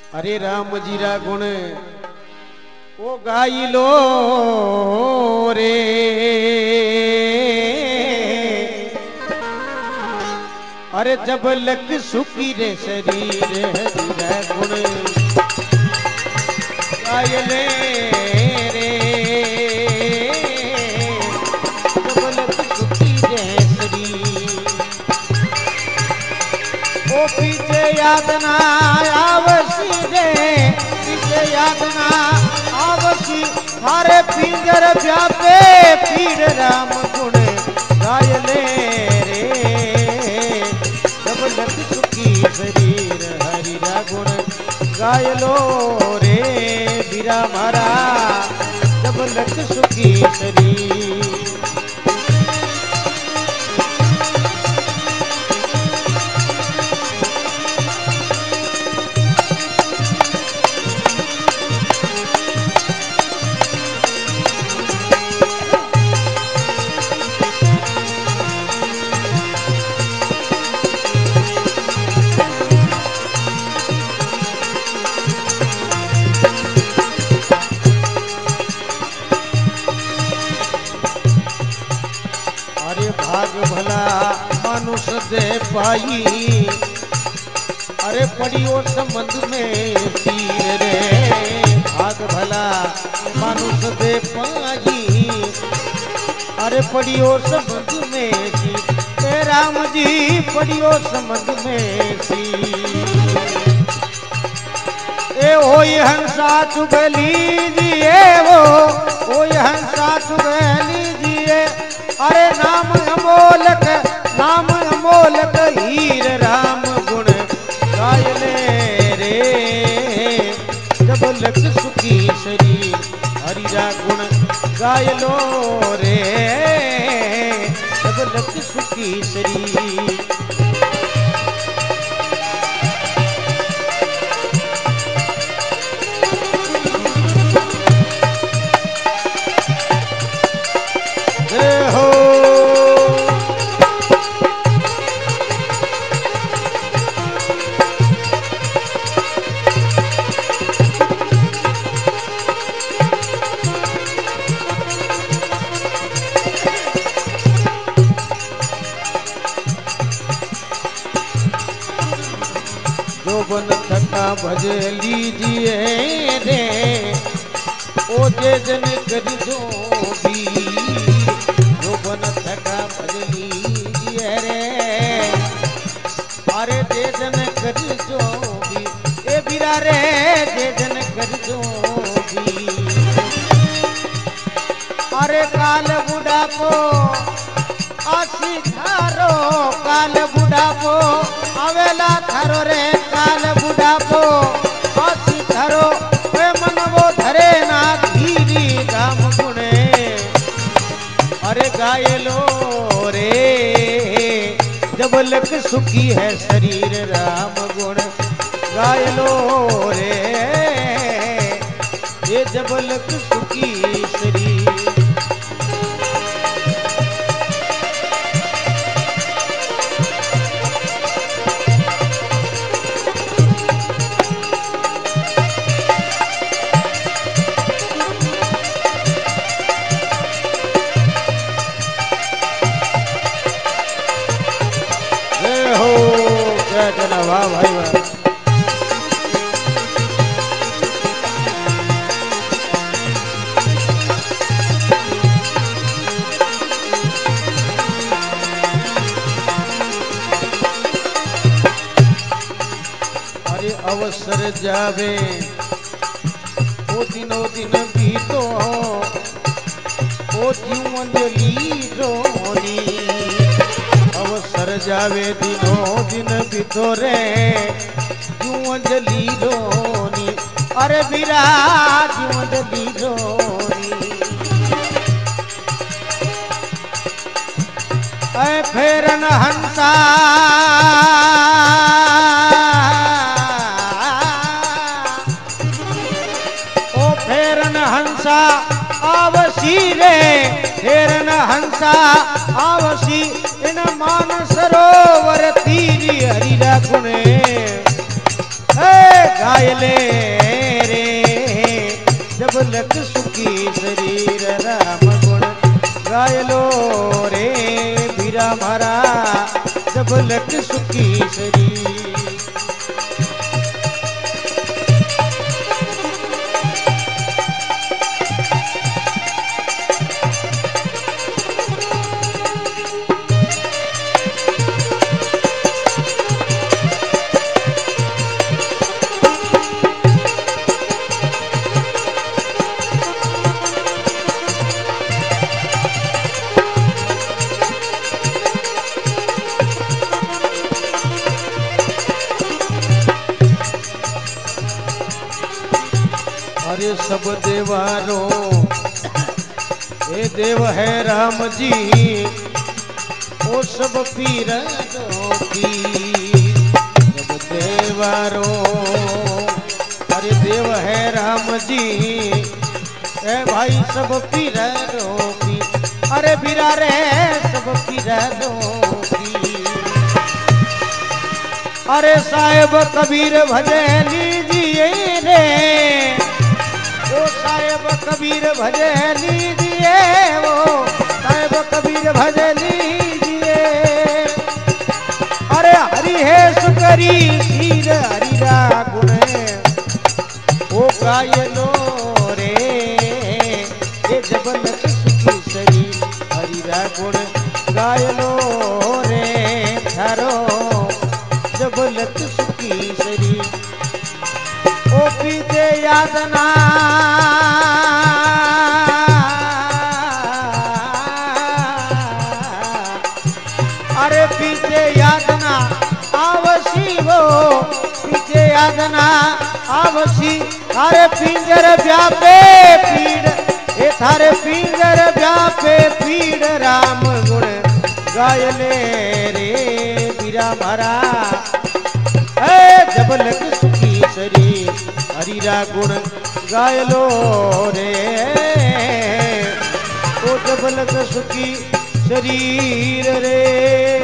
अरे राम जी रा गुण ओ गाई लो रे। अरे जब लग सुखी रे शरीर हरि रा गुण गाय ले रे। जब लग सुखी रे शरीर ओ पीछे याद ना आवसी रे, पीछे याद ना आवसी थारे पिंजर व्यापे पीर राम गुण गाय ले रे। जब लग सुखी शरीर हरि रा गुण गाय लो रे बीरा मारा। जब लग सुखी शरीर भाग भला मानुष दे पाई। अरे पड़ियो संबंध में तीर रे। भाग भला मानुष दे पाई। अरे पड़ियो संबंध में तीर ए राम जी पड़ियो संबंध में तीर। ए होई हंसा चुगली जिए वो होई हंसा चुगली जिए। अरे नाम अमोलक हीर राम गुण गाय ले रे। जब लग सुखी शरीर हरि रा गुण गाय लो रे। जब लग सुखी शरीर बन थका भज लीजिए रे। ओ जे जन कर जो भी जो बन थका भज लीजिए रे। अरे जे जन कर जो भी ए बीरा रे जे जन कर जो भी। अरे काल बुढ़ापो आसी थारो काल बुढ़ापो आवेला थारो रे। काल बुढ़ापो आसी थारो वे मन वो धरे ना धीरी राम गुणे। अरे गाय लो रे। जब लग सुखी है शरीर राम गुण गाय लो रे। ये जब लग सुखी शरीर वाह भाई वाह। अरे अवसर जावे ओ दिनो दिन बीतो ओ जीवन लीरोनी। अवसर जावे दिनों दिन बीतो रे यूं अंजलि रोनी। अरे बीरा यूं अंजलि रोनी। ऐ फेरन हंसा ओ फेरन हंसा आवसी रे। फेरन हंसा आवसी इन मान सरोवर तीरी हरि रा गुणे। गाय ले रे जब लख सुखी शरीर राम गुण गाय लो रे बीरा मारा जब लख सुखी शरीर। अरे सब देवारो ये देव है राम जी ओ सब पीरों की सब देवारो। अरे देव है राम जी ए भाई सब पीरों की। अरे बीरा रे सब पीरों की। अरे साहेब कबीर भजे लीजिए रे वो साहेब कबीर भजे लीजिए वो साहेब कबीर भजे लीजिए। अरे हरि है सुकरी शीर हरि रा गुण वो गाय लो रे ये जब लख सुखी शरीर हरि रा गुण गाय लो रे थारो जब लख सुखी शरीर। ओ पीते यादना अरे पीते यादना आवसी वो पीते यादना आवसी। अरे पिंजर व्यापे पीड़ ये थारे पिंजर व्यापे पीड़ राम गुण गाय ले रे बीरा मारा जब लख सुखी शरीर हरि रा गुण गाय लो रे तो जब लख सुखी शरीर रे।